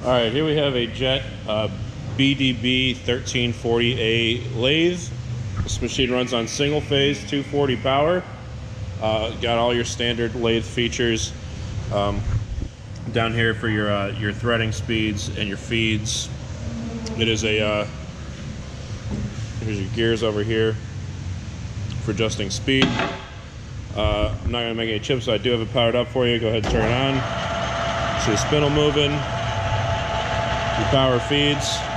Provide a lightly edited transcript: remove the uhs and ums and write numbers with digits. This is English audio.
All right, here we have a Jet BDB-1340A Lathe. This machine runs on single phase 240 power. Got all your standard lathe features down here for your threading speeds and your feeds. It is a here's your gears over here for adjusting speed. I'm not gonna make any chips, so I do have it powered up for you. Go ahead and turn it on. See the spindle moving. Your power feeds.